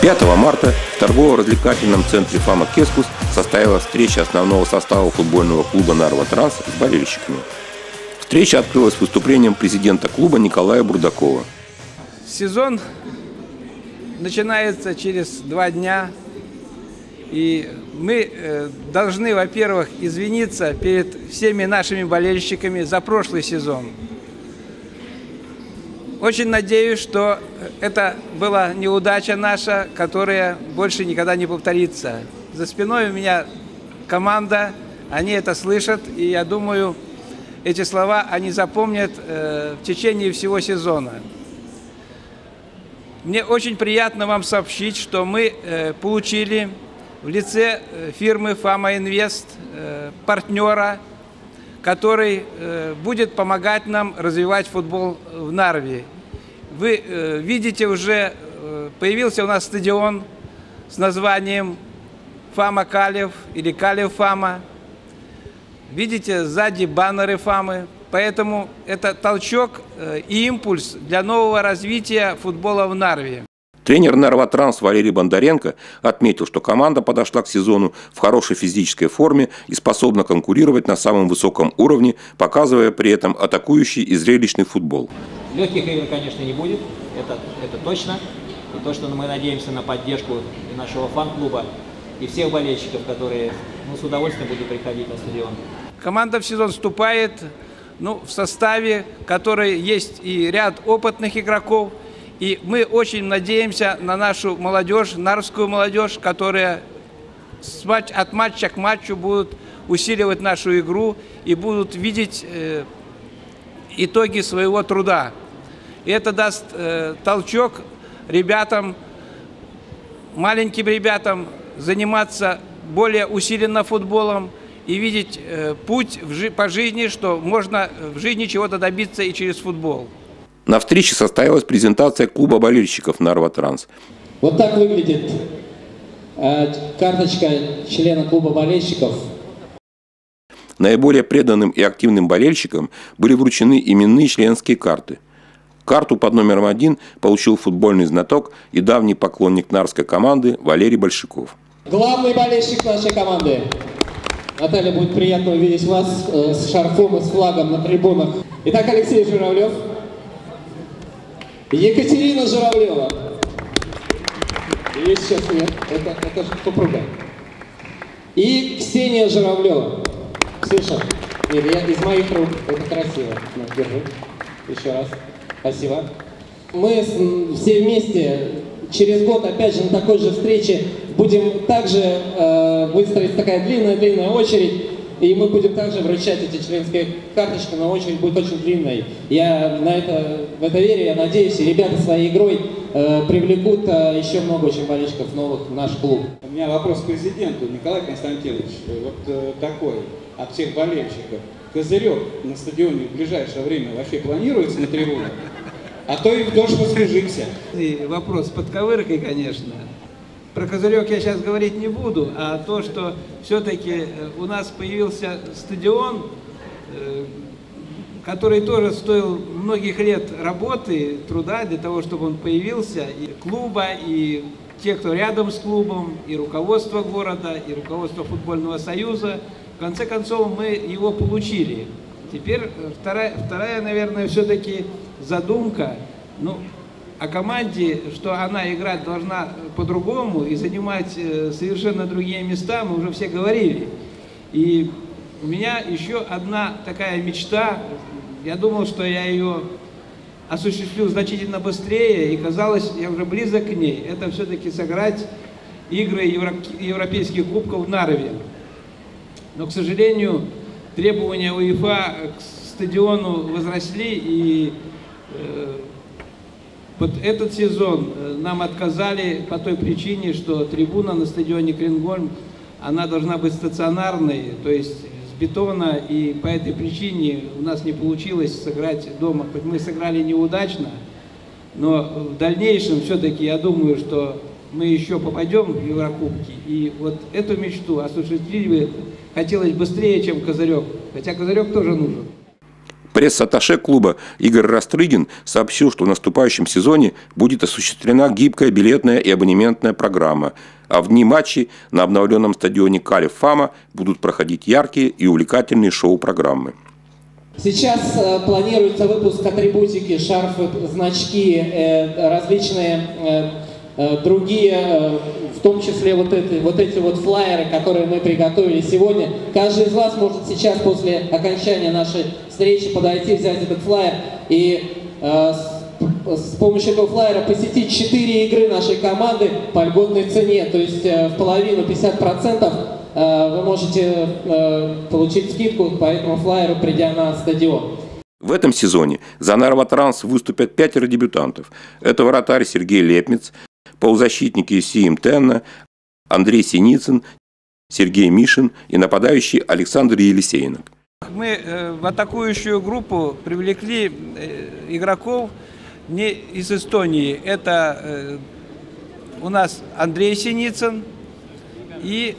5 марта в торгово-развлекательном центре «Фама Кескус» состоялась встреча основного состава футбольного клуба «Нарва Транс» с болельщиками. Встреча открылась выступлением президента клуба Николая Бурдакова. Сезон начинается через 2 дня, и мы должны, во-первых, извиниться перед всеми нашими болельщиками за прошлый сезон. Очень надеюсь, что это была неудача наша, которая больше никогда не повторится. За спиной у меня команда, они это слышат, и я думаю, эти слова они запомнят в течение всего сезона. Мне очень приятно вам сообщить, что мы получили в лице фирмы «Фама Инвест» партнера, который будет помогать нам развивать футбол в Нарве. Вы видите, уже появился у нас стадион с названием «Фама Калев» или «Калев Фама». Видите сзади баннеры Фамы. Поэтому это толчок и импульс для нового развития футбола в Нарве. Тренер «Нарва Транс» Валерий Бондаренко отметил, что команда подошла к сезону в хорошей физической форме и способна конкурировать на самом высоком уровне, показывая при этом атакующий и зрелищный футбол. Легких игр, конечно, не будет, это точно. И то, что мы надеемся на поддержку и нашего фан-клуба, и всех болельщиков, которые с удовольствием будут приходить на стадион. Команда в сезон вступает в составе, который есть и ряд опытных игроков. И мы очень надеемся на нашу молодежь, нарвскую молодежь, которая от матча к матчу будут усиливать нашу игру и будут видеть итоги своего труда. И это даст толчок ребятам, маленьким ребятам заниматься более усиленно футболом и видеть путь по жизни, что можно в жизни чего-то добиться и через футбол. На встрече состоялась презентация клуба болельщиков «Нарва Транс». Вот так выглядит карточка члена клуба болельщиков. Наиболее преданным и активным болельщикам были вручены именные членские карты. Карту под номером 1 получил футбольный знаток и давний поклонник нарвской команды Валерий Большаков. Главный болельщик нашей команды. Наталья, будет приятно увидеть вас с шарфом и с флагом на трибунах. Итак, Алексей Журавлев. Екатерина Журавлева. И сейчас нет, это же супруга. И Ксения Журавлева. Ксюша, из моих рук, это красиво. Держи. Еще раз. Спасибо. Мы все вместе через год, опять же, на такой же встрече будем также выстроить такая длинная очередь. И мы будем также вручать эти членские карточки, но очередь будет очень длинной. Я в это верю, я надеюсь, и ребята своей игрой привлекут еще много очень болельщиков новых в наш клуб. У меня вопрос к президенту. Николай Константинович, вот такой от всех болельщиков. Козырек на стадионе в ближайшее время вообще планируется на трибунах? А то и в дождь воскружимся. И вопрос с подковыркой, конечно. Про козырек я сейчас говорить не буду, а то, что все-таки у нас появился стадион, который тоже стоил многих лет работы, труда для того, чтобы он появился, и клуба, и те, кто рядом с клубом, и руководство города, и руководство футбольного союза. В конце концов, мы его получили. Теперь вторая, наверное, все-таки задумка. О команде, что она играть должна по-другому и занимать совершенно другие места, мы уже все говорили. И у меня еще одна такая мечта, я думал, что я ее осуществлю значительно быстрее, и казалось, я уже близок к ней. Это все-таки сыграть игры европейских кубков в Нарве. Но, к сожалению, требования УЕФА к стадиону возросли, и вот этот сезон нам отказали по той причине, что трибуна на стадионе Крингольм, она должна быть стационарной, то есть с бетона, и по этой причине у нас не получилось сыграть дома. Хоть мы сыграли неудачно, но в дальнейшем все-таки я думаю, что мы еще попадем в Еврокубки, и вот эту мечту осуществили бы хотелось быстрее, чем козырек, хотя козырек тоже нужен. Пресс-атташе клуба Игорь Растрыгин сообщил, что в наступающем сезоне будет осуществлена гибкая билетная и абонементная программа, а в дни матчей на обновленном стадионе Калев Фама будут проходить яркие и увлекательные шоу-программы. Сейчас планируется выпуск атрибутики, шарфы, значки, различные другие, в том числе вот эти флаеры, которые мы приготовили сегодня. Каждый из вас может сейчас после окончания нашей встречи подойти, взять этот флаер и с помощью этого флаера посетить 4 игры нашей команды по льготной цене, то есть в половину, 50%. Вы можете получить скидку по этому флаеру, придя на стадион. В этом сезоне за Нарватранс выступят 5 дебютантов. Это вратарь Сергей Лепниц, полузащитники Сиим Тенна, Андрей Синицын, Сергей Мишин и нападающий Александр Елисейнок. Мы в атакующую группу привлекли игроков не из Эстонии. Это у нас Андрей Синицын и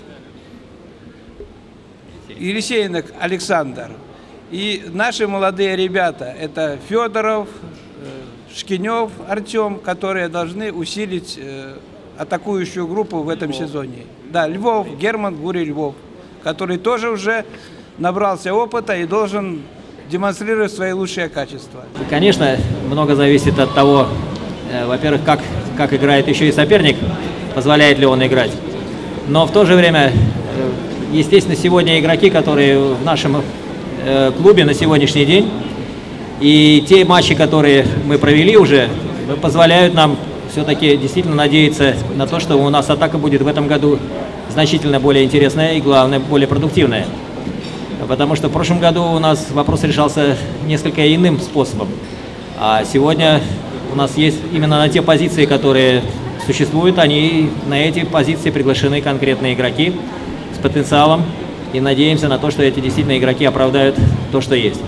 Елисейнок Александр. И наши молодые ребята, это Федоров, Шкинев Артем, которые должны усилить атакующую группу в этом сезоне. Да, Львов, Герман Гурий Львов, который тоже уже набрался опыта и должен демонстрировать свои лучшие качества. Конечно, много зависит от того, во-первых, как играет еще и соперник, позволяет ли он играть. Но в то же время, естественно, сегодня игроки, которые в нашем клубе на сегодняшний день, и те матчи, которые мы провели уже, позволяют нам все-таки действительно надеяться на то, что у нас атака будет в этом году значительно более интересная и, главное, более продуктивная. Потому что в прошлом году у нас вопрос решался несколько иным способом. А сегодня у нас есть именно на те позиции, которые существуют, на эти позиции приглашены конкретные игроки с потенциалом. И надеемся на то, что эти действительно игроки оправдают то, что есть.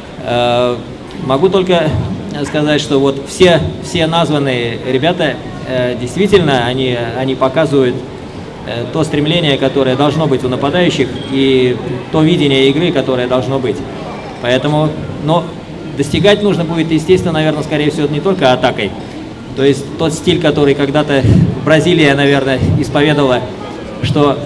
Могу только сказать, что вот все названные ребята, действительно, они показывают то стремление, которое должно быть у нападающих, и то видение игры, которое должно быть. Поэтому, но достигать нужно будет, естественно, наверное, скорее всего, не только атакой. То есть тот стиль, который когда-то Бразилия, наверное, исповедовала, что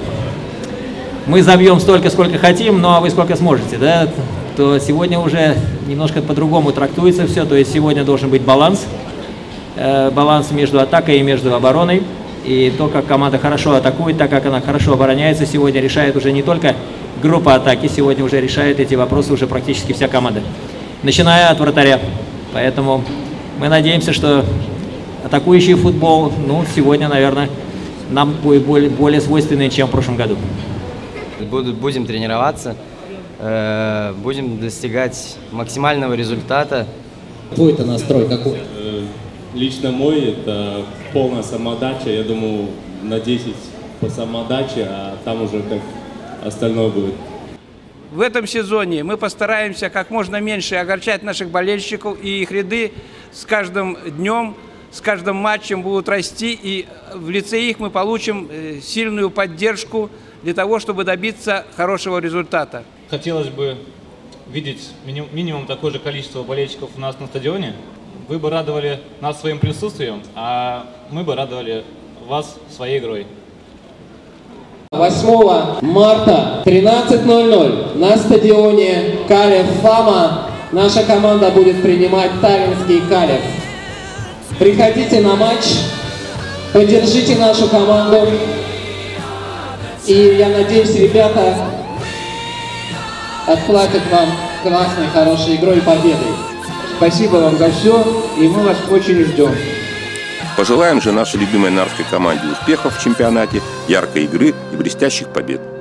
мы забьем столько, сколько хотим, ну а вы сколько сможете, да? То сегодня уже немножко по-другому трактуется все. То есть сегодня должен быть баланс между атакой и между обороной. И то, как команда хорошо атакует, так как она хорошо обороняется, сегодня решает уже не только группа атаки, сегодня уже решает эти вопросы уже практически вся команда, начиная от вратаря. Поэтому мы надеемся, что атакующий футбол, сегодня, наверное, нам будет более свойственный, чем в прошлом году. Будем тренироваться, будем достигать максимального результата. Твой-то настрой какой? Лично мой, это полная самоотдача. Я думаю, на 10 по самоотдаче, а там уже как остальное будет. В этом сезоне мы постараемся как можно меньше огорчать наших болельщиков, и их ряды с каждым днем, с каждым матчем будут расти, и в лице их мы получим сильную поддержку для того, чтобы добиться хорошего результата. Хотелось бы видеть минимум такое же количество болельщиков у нас на стадионе. Вы бы радовали нас своим присутствием, а мы бы радовали вас своей игрой. 8 марта 13:00 на стадионе Калев Фама наша команда будет принимать Таллинский Калев. Приходите на матч, поддержите нашу команду, и я надеюсь, ребята отплатят вам классной, хорошей игрой и победой. Спасибо вам за все, и мы вас очень ждем. Пожелаем же нашей любимой нарвской команде успехов в чемпионате, яркой игры и блестящих побед.